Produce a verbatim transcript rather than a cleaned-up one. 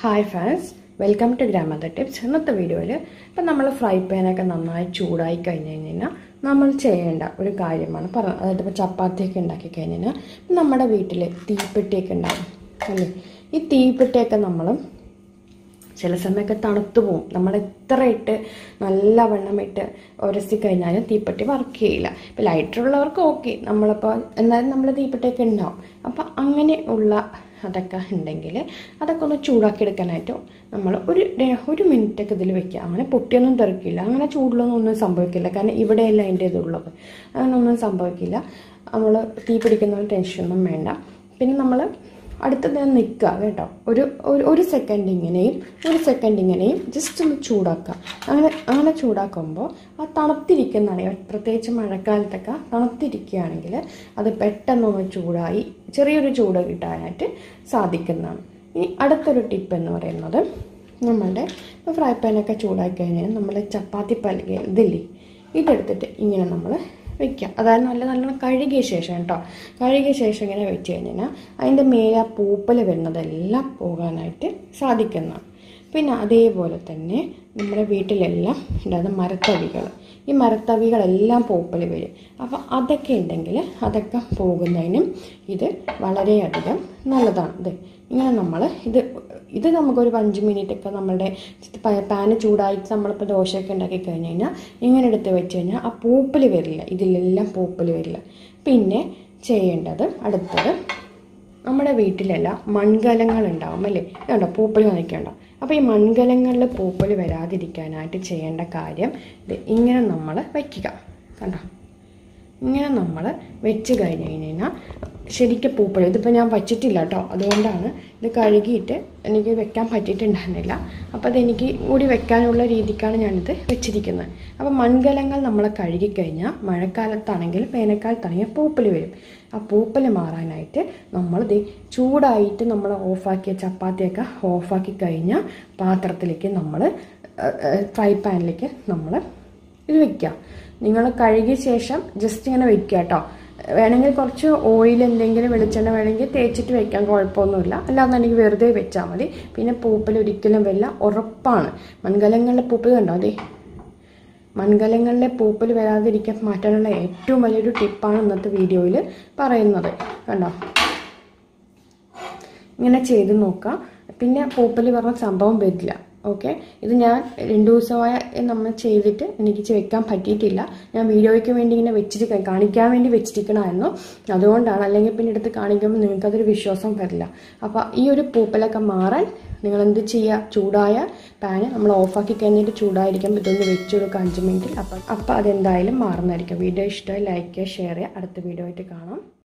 Hi friends, welcome to grammar tips. ഇന്നത്തെ വീഡിയോയിൽ ഇപ്പം നമ്മൾ ഫ്രൈ പാനൊക്കെ നന്നായി ചൂടായി കഴിഞ്ഞ് കഴിഞ്ഞാൽ നമ്മൾ ചെയ്യേണ്ട ഒരു കാര്യമാണ് പറഞ്ഞത്. അതായത് ഇപ്പോൾ ചപ്പാത്തിയൊക്കെ ഉണ്ടാക്കി കഴിഞ്ഞാൽ നമ്മുടെ വീട്ടിൽ തീപ്പെട്ടിയൊക്കെ ഉണ്ടാകും അല്ലേ. ഈ തീപ്പെട്ടിയൊക്കെ നമ്മൾ ചില സമയമൊക്കെ തണുത്തു പോവും. നമ്മൾ എത്ര ഇട്ട് നല്ല വണ്ണം ഇട്ട് ഉരസി കഴിഞ്ഞാലും തീപ്പെട്ടി വർക്ക് ചെയ്യില്ല. ഇപ്പോൾ ലൈറ്ററുള്ളവർക്ക് ഓക്കെ, നമ്മളിപ്പോൾ എന്നാലും നമ്മൾ തീപ്പെട്ടിയൊക്കെ ഉണ്ടാവും. അപ്പം അങ്ങനെ ഉള്ള അതൊക്കെ ഉണ്ടെങ്കിൽ അതൊക്കെ ഒന്ന് ചൂടാക്കി എടുക്കാനായിട്ട് നമ്മൾ ഒരു ഒരു മിനിറ്റൊക്കെ ഇതിൽ വെക്കുക. അങ്ങനെ പൊട്ടിയൊന്നും തെറിക്കില്ല, അങ്ങനെ ചൂടിലൊന്നും ഒന്നും സംഭവിക്കില്ല. കാരണം ഇവിടെയല്ല അതിൻ്റെ ഇതുള്ളത്, അങ്ങനെ ഒന്നും സംഭവിക്കില്ല. നമ്മൾ തീ പിടിക്കുന്ന ടെൻഷനൊന്നും വേണ്ട. പിന്നെ നമ്മൾ അടുത്തത് നിൽക്കുക കേട്ടോ. ഒരു ഒരു സെക്കൻഡ് ഇങ്ങനെയും ഒരു സെക്കൻഡ് ഇങ്ങനെയും ജസ്റ്റ് ഒന്ന് ചൂടാക്കുക. അങ്ങനെ അങ്ങനെ ചൂടാക്കുമ്പോൾ ആ തണുത്തിരിക്കുന്നതാണ്, പ്രത്യേകിച്ച് മഴക്കാലത്തൊക്കെ തണുത്തിരിക്കുകയാണെങ്കിൽ അത് പെട്ടെന്നൊന്ന് ചൂടായി ചെറിയൊരു ചൂട് കിട്ടാനായിട്ട് സാധിക്കുന്നതാണ്. ഇനി അടുത്തൊരു ടിപ്പ് എന്ന് പറയുന്നത്, നമ്മളുടെ ഫ്രൈ പാനൊക്കെ ചൂടാക്കി കഴിഞ്ഞാൽ നമ്മൾ ചപ്പാത്തി പലക ഇതില്ലേ, ഇതെടുത്തിട്ട് ഇങ്ങനെ നമ്മൾ വയ്ക്കുക. അതായത് നല്ല നല്ലോണം കഴുകിയ ശേഷം കേട്ടോ, കഴുകിയ ശേഷം ഇങ്ങനെ വെച്ച് കഴിഞ്ഞാൽ അതിൻ്റെ മേലെ പൂപ്പൽ വരുന്നതെല്ലാം പോകാനായിട്ട് സാധിക്കുന്നതാണ്. പിന്നെ അതേപോലെ തന്നെ നമ്മുടെ വീട്ടിലെല്ലാം ഉണ്ടാകുന്ന മരത്തവികൾ, ഈ മരത്തവികളെല്ലാം പൂപ്പൽ വരും. അപ്പോൾ അതൊക്കെ ഉണ്ടെങ്കിൽ അതൊക്കെ പോകുന്നതിനും ഇത് വളരെയധികം നല്ലതാണ്. ഇത് ഇങ്ങനെ നമ്മൾ ഇത് ഇത് നമുക്കൊരു അഞ്ച് മിനിറ്റൊക്കെ നമ്മളുടെ പാന് ചൂടായിട്ട് നമ്മളിപ്പോൾ ദോശയൊക്കെ ഉണ്ടാക്കി കഴിഞ്ഞ് കഴിഞ്ഞാൽ ഇങ്ങനെ എടുത്ത് വെച്ച് കഴിഞ്ഞാൽ ആ പൂപ്പൽ വരില്ല, ഇതിലെല്ലാം പൂപ്പൽ വരില്ല. പിന്നെ ചെയ്യേണ്ടത് അടുത്തത്, നമ്മുടെ വീട്ടിലെല്ലാം മൺകലങ്ങൾ ഉണ്ടാവും അല്ലേ, ഇതുണ്ടോ പൂപ്പൽ വന്നിട്ടുണ്ടോ. അപ്പോൾ ഈ മൺകലങ്ങളിൽ പൂപ്പൽ വരാതിരിക്കാനായിട്ട് ചെയ്യേണ്ട കാര്യം ഇത് ഇങ്ങനെ നമ്മൾ വയ്ക്കുക. കണ്ടോ, ഇങ്ങനെ നമ്മൾ വെച്ച് കഴിഞ്ഞ് കഴിഞ്ഞാൽ ശരിക്കും പൂപ്പൽ, ഇതിപ്പോൾ ഞാൻ വച്ചിട്ടില്ല കേട്ടോ, അതുകൊണ്ടാണ് ഇത് കഴുകിയിട്ട് എനിക്ക് വെക്കാൻ പറ്റിയിട്ടുണ്ടായിരുന്നില്ല. അപ്പോൾ അതെനിക്ക് കൂടി വെക്കാനുള്ള രീതിക്കാണ് ഞാനിത് വെച്ചിരിക്കുന്നത്. അപ്പോൾ മൺകലങ്ങൾ നമ്മൾ കഴുകിക്കഴിഞ്ഞാൽ മഴക്കാലത്താണെങ്കിൽ വേനൽക്കാലത്താണെങ്കിൽ പൂപ്പൽ വരും. ആ പൂപ്പൽ മാറാനായിട്ട് നമ്മളിത് ചൂടായിട്ട് നമ്മൾ ഓഫാക്കിയ ചപ്പാത്തിയൊക്കെ ഓഫാക്കി കഴിഞ്ഞാൽ പാത്രത്തിലേക്ക് നമ്മൾ ഫ്രൈ പാനിലേക്ക് നമ്മൾ ഇത് വയ്ക്കുക. നിങ്ങൾ കഴുകിയ ശേഷം ജസ്റ്റ് ഇങ്ങനെ വയ്ക്കുക കേട്ടോ. വേണമെങ്കിൽ കുറച്ച് ഓയിൽ എന്തെങ്കിലും വെളിച്ചെണ്ണ വേണമെങ്കിൽ തേച്ചിട്ട് വെക്കാൻ കുഴപ്പമൊന്നുമില്ല, അല്ലാന്നുണ്ടെങ്കിൽ വെറുതെ വെച്ചാൽ മതി. പിന്നെ പൂപ്പൽ ഒരിക്കലും വരില്ല, ഉറപ്പാണ്. മൺകലങ്ങളിലെ പൂപ്പൽ കണ്ടോ, അതെ മൺകലങ്ങളിലെ പൂപ്പൽ വരാതിരിക്കാൻ മാറ്റാനുള്ള ഏറ്റവും വലിയൊരു ടിപ്പാണ് ഇന്നത്തെ വീഡിയോയിൽ പറയുന്നത്. കണ്ടോ, ഇങ്ങനെ ചെയ്ത് നോക്കാം. പിന്നെ പൂപ്പൽ പറഞ്ഞ സംഭവം വരില്ല. ഓക്കെ, ഇത് ഞാൻ രണ്ട് ദിവസമായ നമ്മൾ ചെയ്തിട്ട് എനിക്ക് വെക്കാൻ പറ്റിയിട്ടില്ല. ഞാൻ വീഡിയോയ്ക്ക് വേണ്ടി ഇങ്ങനെ വെച്ചിട്ട് കാണിക്കാൻ വേണ്ടി വെച്ചിരിക്കണമായിരുന്നു, അതുകൊണ്ടാണ്. അല്ലെങ്കിൽ പിന്നെ എടുത്ത് കാണിക്കുമ്പോൾ നിങ്ങൾക്കതൊരു വിശ്വാസം വരില്ല. അപ്പോൾ ഈ ഒരു പൂപ്പലൊക്കെ മാറാൻ നിങ്ങൾ എന്ത് ചെയ്യുക, ചൂടായ പാന് നമ്മൾ ഓഫാക്കി കഴിഞ്ഞിട്ട് ചൂടായിരിക്കും ഇതൊന്ന് വെച്ച് കൊടുക്കുക അഞ്ച് മിനിറ്റിൽ. അപ്പം അപ്പം അതെന്തായാലും മാറുന്നതായിരിക്കും. വീഡിയോ ഇഷ്ടമായി ലൈക്ക് ചെയ്യുക, ഷെയർ ചെയ്യുക. അടുത്ത വീഡിയോ ആയിട്ട് കാണാം.